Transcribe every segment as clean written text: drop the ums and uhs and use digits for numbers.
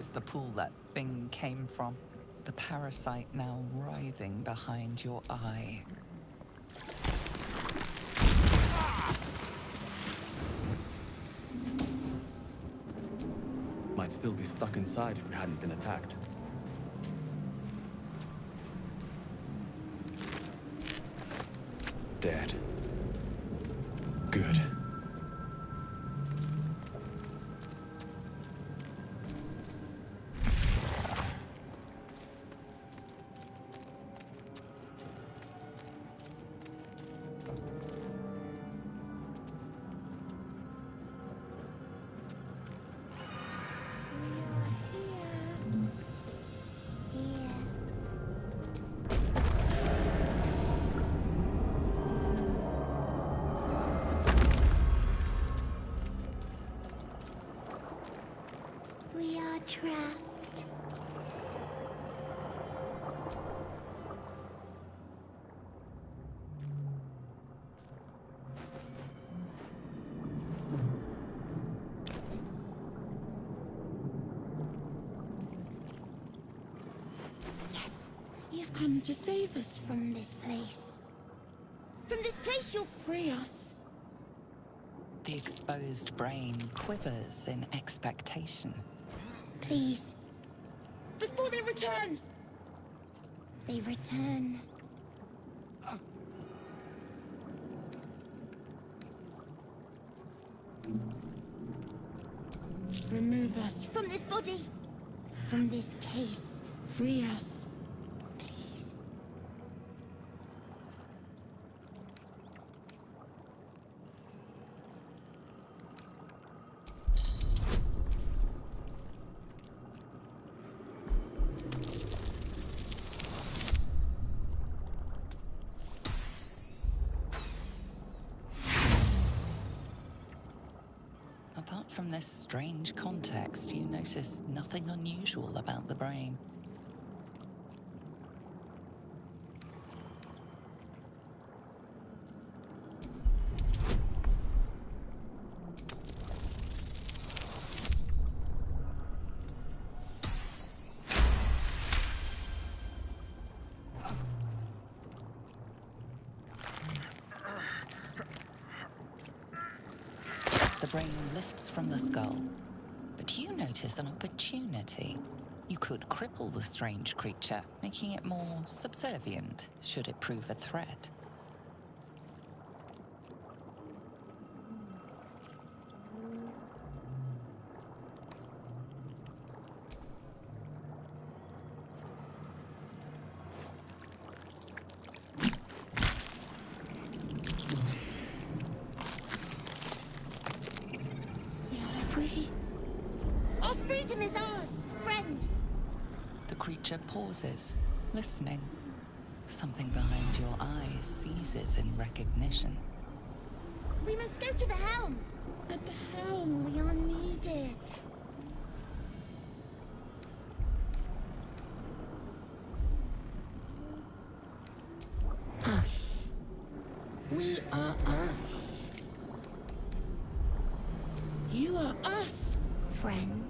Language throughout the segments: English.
the pool that thing came from. The parasite now writhing behind your eye. Might still be stuck inside if we hadn't been attacked. Dead. Good. We are trapped. Yes, you've come to save us from this place. From this place, you'll free us. The exposed brain quivers in expectation. Please. Before they return! They return. Remove us from this body. From this case. Free us. Please. Apart from this strange context, you notice nothing unusual about the brain. The brain lifts from the skull, but you notice an opportunity. You could cripple the strange creature, making it more subservient, should it prove a threat. Our freedom is ours, friend. The creature pauses, listening. Something behind your eyes seizes in recognition. We must go to the helm. At the helm, we are needed. Us. We are us. You are us, friend.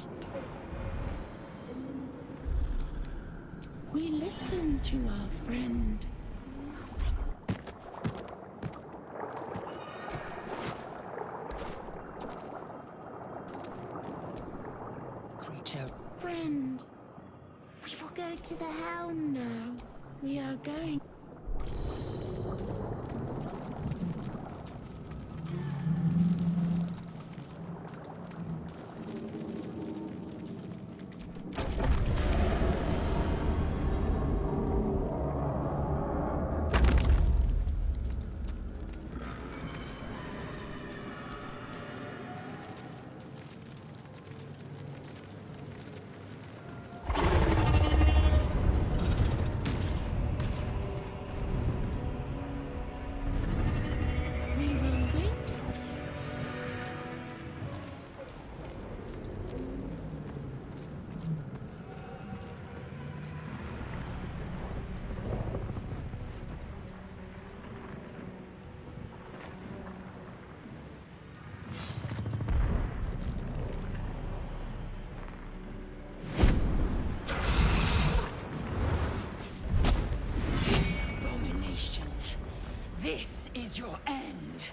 We listen to our friend. The creature. Friend. We will go to the helm now. We are going. This is your end.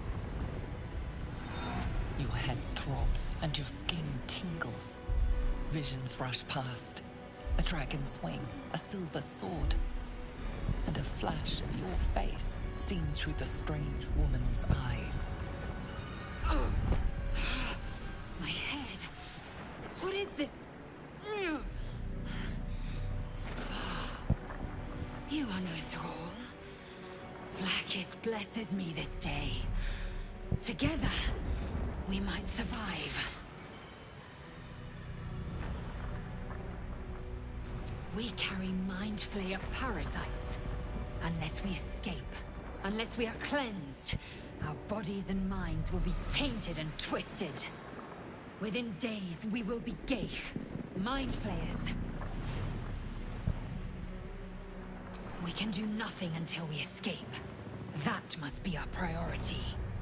Your head throbs and your skin tingles. Visions rush past. A dragon's wing, a silver sword, and a flash of your face seen through the strange woman's eyes. My head. What is this? Skvar. You are no thrall. Vlaakith blesses me this day. Together, we might survive. We carry Mind Flayer parasites. Unless we escape, unless we are cleansed, our bodies and minds will be tainted and twisted. Within days, we will be Ghaik, Mind Flayers. We can do nothing until we escape. That must be our priority.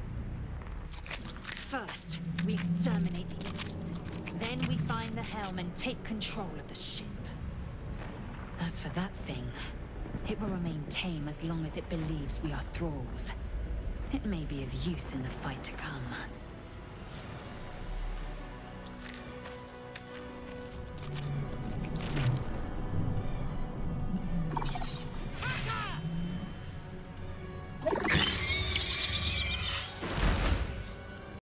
First, we exterminate the imps. Then we find the helm and take control of the ship. As for that thing, it will remain tame as long as it believes we are thralls. It may be of use in the fight to come.